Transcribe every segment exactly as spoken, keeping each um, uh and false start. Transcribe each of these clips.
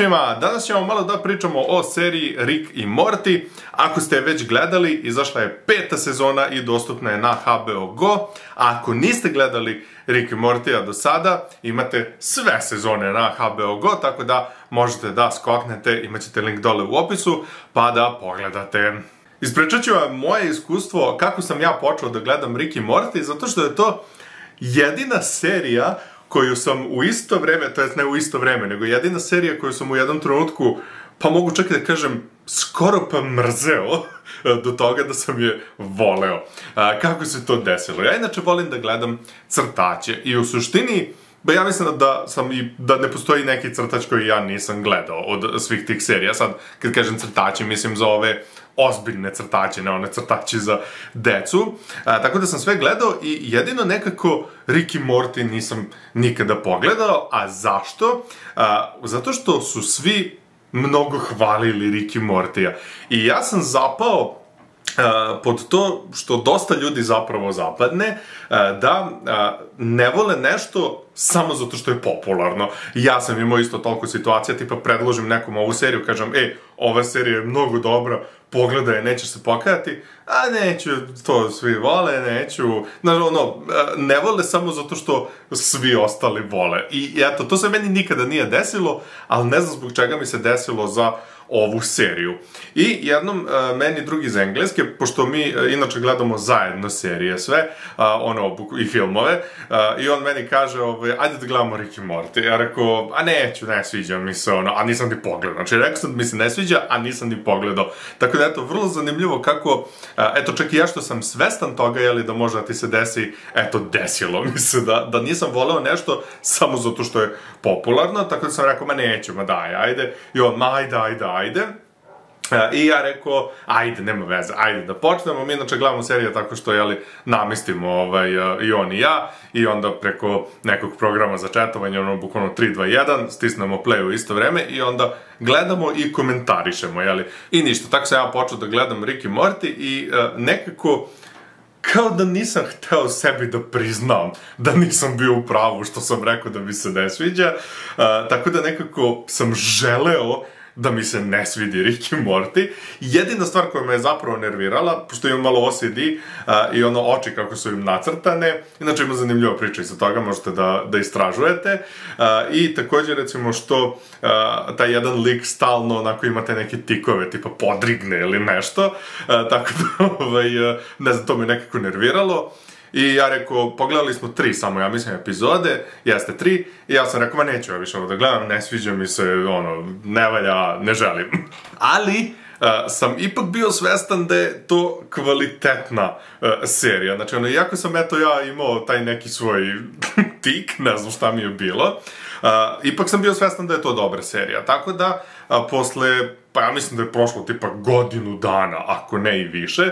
svima, danas ćemo malo da pričamo o seriji Rick i Morty. Ako ste je već gledali, izašla je peta sezona i dostupna je na H B O Go. A ako niste gledali Rick i Morty-a do sada, imate sve sezone na H B O Go, tako da možete da skoknete, imat ćete link dole u opisu, pa da pogledate. Ispričat ću vam moje iskustvo kako sam ja počeo da gledam Rick i Morty, zato što je to jedina serija koju sam u isto vreme, to jest ne u isto vreme, nego jedina serija koju sam u jednom trenutku, pa mogu čak i da kažem, skoro pa mrzeo do toga da sam je voleo. A, kako se to desilo? Ja inače volim da gledam crtaće i u suštini, ba ja mislim da, sam i, da ne postoji neki crtač koji ja nisam gledao od svih tih serija. Sad, kad kažem crtaće, mislim za ove ozbiljne crtaće, ne one crtaće za decu. A, tako da sam sve gledao i jedino nekako Rick i Morty nisam nikada pogledao. A zašto? A, zato što su svi mnogo hvalili Rick i Morty-a. I ja sam zapao Uh, pod to što dosta ljudi zapravo zapadne, uh, da uh, ne vole nešto samo zato što je popularno. Ja sam imao isto toliko situacija, tipa predložim nekom ovu seriju, kažem, e, ova serija je mnogo dobra, pogledaj je, nećeš se pokajati, a neću, to svi vole, neću, znači, ono, ne vole samo zato što svi ostali vole. I eto, to se meni nikada nije desilo, ali ne znam zbog čega mi se desilo za ovu seriju. I jednom, uh, meni drugi iz engleske, pošto mi uh, inače gledamo zajedno serije sve, uh, ono, i filmove, uh, i on meni kaže, ovaj, ajde da gledamo Rick i Morty. Ja rekao, a neću, ne sviđa mi se, ono, a nisam ni pogledao. Znači, rekao sam da mi se ne sviđa, a nisam ni pogledao. Tako da, eto, vrlo zanimljivo kako, uh, eto, čak i ja što sam svestan toga, jeli, da možda ti se desi, eto, desilo mi se, da, da nisam voleo nešto samo zato što je popularno, tako da sam rekao, ma neću, ma daj, ajde, i on, ma ajde, ajde, ajde. Uh, I ja rekao, ajde, nema veze, ajde da počnemo. Mi inače gledamo serije tako što, jeli, namestimo ovaj, uh, i on i ja, i onda preko nekog programa za četovanje, ono, bukvalno tri, dva, jedan, stisnemo play u isto vreme i onda gledamo i komentarišemo, jeli. I ništa, tako sam ja počeo da gledam Rick i Morty i uh, nekako kao da nisam hteo sebi da priznam da nisam bio u pravu što sam rekao da mi se ne sviđa, uh, tako da nekako sam želeo da mi se ne svidi Rick i Morty. Jedina stvar koja me je zapravo nervirala, pošto imam malo O C D uh, i ono oči kako su im nacrtane, inače ima zanimljiva priča iza toga, možete da, da istražujete. Uh, I također, recimo, što uh, taj jedan lik stalno onako imate neke tikove, tipa podrigne ili nešto, uh, tako da, ovaj, uh, ne znam, to me nekako nerviralo. I ja rekao, pogledali smo tri samo, ja mislim, epizode, jeste tri, i ja sam rekao, ma neću ja više ovo da gledam, ne sviđa mi se, ono, ne valja, ne želim. Ali, uh, sam ipak bio svestan da je to kvalitetna uh, serija. Znači, ono, iako sam, eto, ja imao taj neki svoj tik, ne znam šta mi je bilo, uh, ipak sam bio svestan da je to dobra serija. Tako da, uh, posle, pa ja mislim da je prošlo tipa godinu dana, ako ne i više,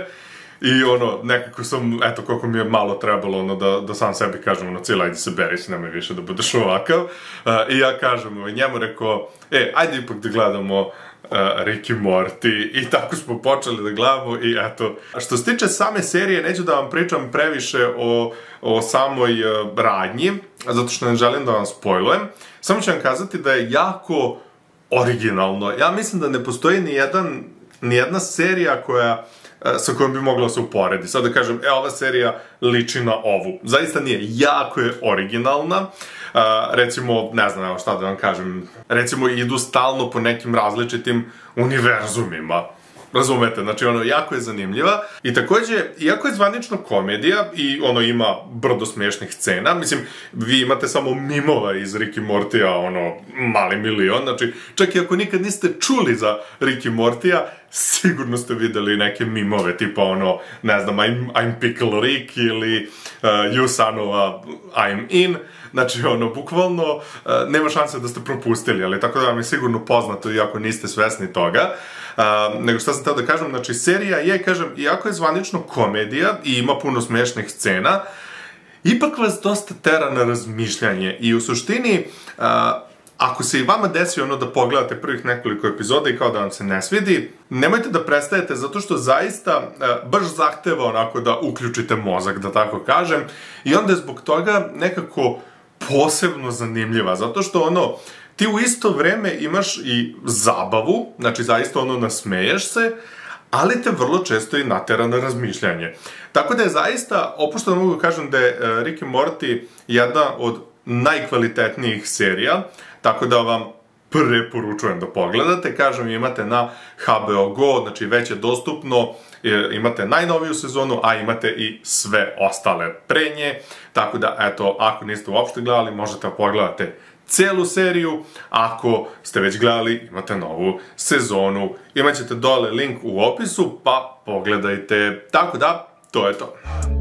i ono, nekako sam, eto, koliko mi je malo trebalo, ono, da, da sam sebi kažem, ono, cijela, ajde se beri se, nemoj više da budeš ovakav. Uh, I ja kažem, ovaj, njemu rekao, e, ajde ipak da gledamo uh, Rick i Morty. I tako smo počeli da gledamo i eto. Što se tiče same serije, neću da vam pričam previše o, o samoj uh, radnji, zato što ne želim da vam spojlujem. Samo ću vam kazati da je jako originalno. Ja mislim da ne postoji ni jedan, ni jedna serija koja sa kojom bi mogla se uporedi. Sad da kažem, e, ova serija liči na ovu. Zaista nije. Jako je originalna. Uh, recimo, ne znam, evo šta da vam kažem, recimo idu stalno po nekim različitim univerzumima. Razumete, znači ono, jako je zanimljiva. I takođe, iako je zvanično komedija i ono ima brdo smiješnih scena, mislim, vi imate samo mimova iz Rick i Morty-a, ono, mali milion, znači, čak i ako nikad niste čuli za Rick i Morty-a, sigurno ste videli neke mimove, tipa ono, ne znam, I'm, I'm Pickle Rick ili uh, You Sanova, I'm In. Znači, ono, bukvalno, uh, nema šanse da ste propustili, ali tako da vam je sigurno poznato, iako niste svesni toga. Uh, nego šta sam teo da kažem, znači, serija je, kažem, iako je zvanično komedija i ima puno smiješnih scena, ipak vas dosta tera na razmišljanje i u suštini, uh, ako se i vama desi ono da pogledate prvih nekoliko epizoda i kao da vam se ne svidi, nemojte da prestajete zato što zaista uh, baš zahteva onako da uključite mozak, da tako kažem, i onda je zbog toga nekako posebno zanimljiva, zato što ono, ti u isto vreme imaš i zabavu, znači zaista ono nasmeješ se, ali te vrlo često i natera na razmišljanje. Tako da je zaista, opušteno mogu kažem da je Rick and Morty jedna od najkvalitetnijih serija, tako da vam preporučujem da pogledate. Kažem, imate na H B O Go, znači već je dostupno, imate najnoviju sezonu, a imate i sve ostale pre nje, tako da, eto, ako niste uopšte gledali, možete da pogledate celu seriju, ako ste već gledali, imate novu sezonu, imat ćete dole link u opisu, pa pogledajte. Tako da, to je to.